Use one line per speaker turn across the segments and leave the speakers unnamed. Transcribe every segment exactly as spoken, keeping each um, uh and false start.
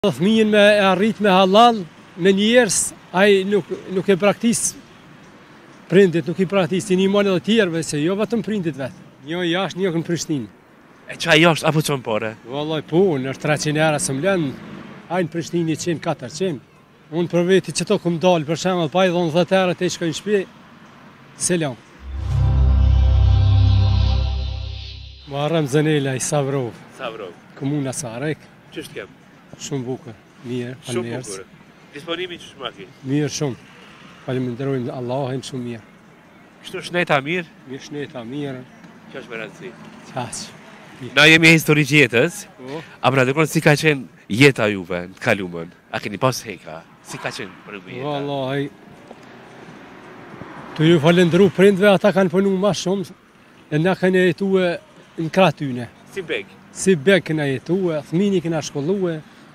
Fëmijën me e arrit me halal, me njerës, ai nuk, nuk e praktis prindit, nuk i praktis, i një edhe tjerëve, se jo vetëm prindit vetë. Një jashtë, një në Prishtinë.
E qa jashtë, apo qënë pare?
Vallaj po, në treqind euro së mlen, ai në Prishtinë njëqind katërqind. Unë për veti që to këm dalë, për shemëll, pa i dhonë dhjetë euro të i shkoj në shpi, se lam. Muharrem Zanela i Savrov.
Savrov.
Komuna Sarek.
Qështë kem?
Shumë bukur, mirë,
Shumë
falënderës.
bukur. Disponimi që shmaki?
Mirë shumë. Faleminderojmë Allahin shumë mirë.
Kështu shneta mirë?
Mirë shneta, mirë.
Që është me rëndësi?
Qaq.
Na jemi histori jetës,
Po,
a pra dëkon si ka qenë jeta juve në kalumën? A keni pas heka? Si ka qenë për ju jeta?
vallahi. Të ju falendru prindve, ata kanë punu ma shumë, e na kanë jetue në krah tyne.
Si beg?
Si beg këna jetue, thmini këna shkollue.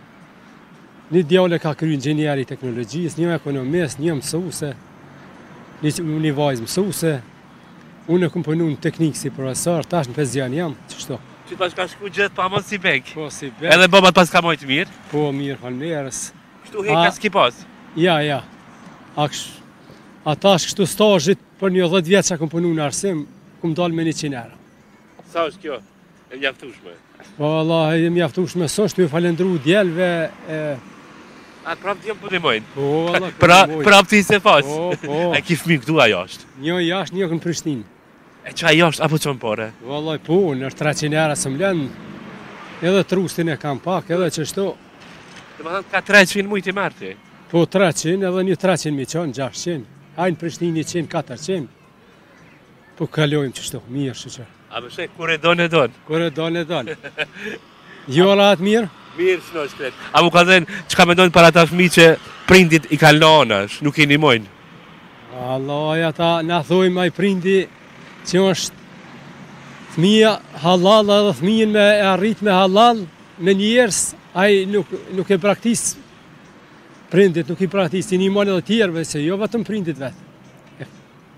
Një djale ka kry inxhinieri i teknologjisë, një ekonomist, një mësuse, një, një vajzë mësuse. Unë e kom punu në teknikë si profesor, tash në Pezjan jam, qështu.
Që tash ka shku gjithë pa mos si beg?
Po, si beg.
Edhe babat pas ka mojtë mirë?
Po, mirë, falënderës.
Kështu heka
A-
s'ki pas?
Ja, ja. A ksh, ata është kështu stazhit për një dhjetë vjetë që kom punu në arsim, kom dalë me njëqind euro.
Sa është kjo? E mjaftushme?
Po, Allah, e mjaftueshme sështë, ju falendru djelve, e,
A prap t'jem për dimojnë?
po, Allah,
Pra,
këndimoj.
prap t'i se fas?
Po, po.
E ki fmi këtu ajo është?
Një jashtë, një në Prishtinë.
E qa jashtë, apo qënë pare?
Vallaj, po, në treqind euro së mlen, edhe trustin e kam pak, edhe qështu.
Dhe më thënë ka treqind mujtë i mërti?
Po, treqind, edhe një treqind mi qonë, gjashtëqind. Hajnë Prishtinë njëqind katërqind. Po, kalojmë qështu, mirë shqyqe.
A më shek, kur e donë e donë?
Kur e donë e donë. Jo rahat mirë?
Mirë shno shkret. A mu ka dhenë, që ka me dojnë para ta fmi që prindit i kanë lanash, nuk i një mojnë?
Allah, ata na thojmë ai prindi që është fëmija halal edhe fëmijën me e arrit me halal me njerës, ai nuk, nuk e praktis prindit, nuk i praktis, i një edhe tjerëve, se jo vetëm prindit vetë.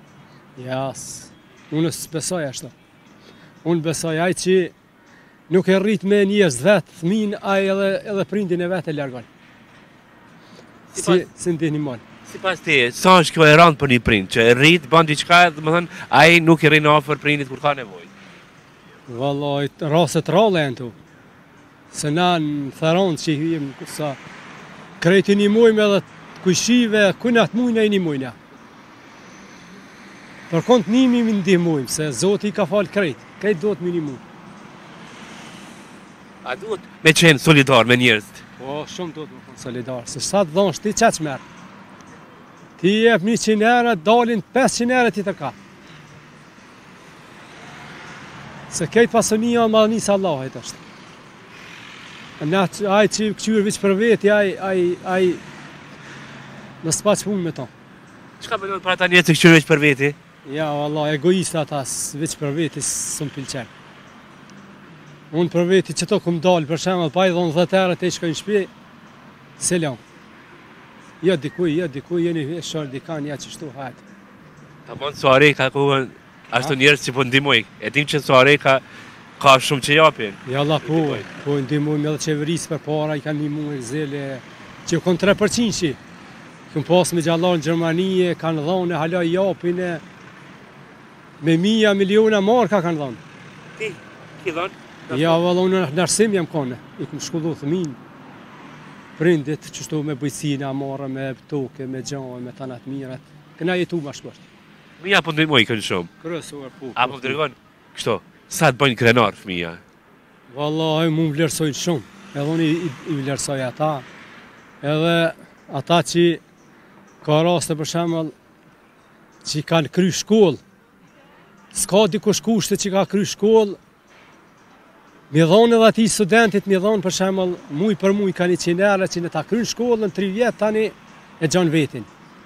Jas, unë së besoj ashtu. Unë besoj ai që nuk e rrit me njerëz vetë, fëmijën ai edhe, edhe prindin e vetë e largon.
Si
Si, si ndihni mon.
Si pas ti, sa është kjo e randë për një prind, që e rritë, ban diqka, dhe më thënë, a i nuk i rinë afër prindit kur ka nevoj.
Vallaj, raset rale janë tu. Se na në Tharonë që jem sa krejti një mujme edhe kujshive, kujna të mujna i një mujna. Për kont nimi mi ndihmujmë, se Zoti i ka falë krejt, krejt do të mi një mujmë.
A duhet me qenë solidar me njerëzit?
Po, shumë do të më konë solidar, se sa të dhonë shti qaq merë. Ti jep njëqind euro, dalin pesëqind euro ti të ka. Se kejt pasonia në madhënisë Allahit është. Na që- ai që këqyr vëq për veti, ai, ai, ai, në s'pa që punë me to.
Qka me dojnë për ata njerëz të këqyr veç për veti?
Ja, Allah, egoista ata, s- veç për veti së më pilqen. Unë për veti që to këm dalë, për shemëll, pa i dhonë dhjetë euro të i shkoj në shpi, selam. Jo dikuj, jo dikuj, jeni e shorë dikan, ja që shtu hajtë.
Ta bon suare ka kohën, ashtu njerëz që po ndimoj. E dim që suare ka, ka shumë që japin.
Ja, Allah, po, po, ndihmojmë edhe qeverisë për para, i kanë një mu e zele, që kon tre përqind që. Këm pas me gjallar në Gjermani, kanë dhonë, hala i japin e, me mija, miliona marka kanë dhonë.
Ti, ki dhonë?
Ja, valla, unë në arsim jam kone, i këm shkullu thëmin, prindit, qështu me bëjtsina, marra me toke, me gjane, me tanat mirat, këna jetu ma shkurt.
Mija po ndimoj kënë shumë.
Kërësuar, po.
A po më dërgon, kështu, sa të bëjnë krenar fëmija?
Wallahi, mu më vlerësojnë shumë, edhe unë i, i, i vlerësoj ata, edhe ata që ka raste për shemëll që kanë kry shkollë, s'ka dikush kushte që ka kry shkollë, mi dhonë edhe ati studentit, mi dhonë për shemëll muj për muj ka njëqind euro që në ta kry shkollën, tri vjetë tani e gjanë vetin.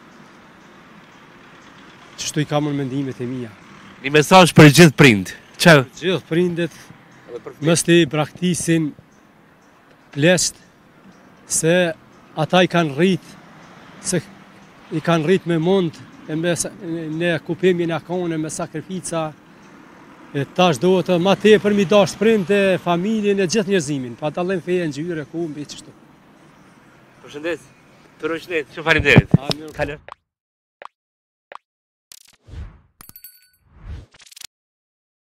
Qështu i kam në mendimet e mija.
Një mesazh për gjithë prind. Që?
Gjithë prindet mës të i praktisin plesht se ata i kanë rrit, se i kanë rrit me mund, e me, ne kupemi në akone me sakrifica, e tash dohet edhe ma tepër mi dash prindë, familjen e gjithë njerëzimin, pa dallim feje, ngjyrë, kumbi, çështu.
Përshëndes. Përshëndes. Shumë faleminderit.
A, mirë.
Kalë.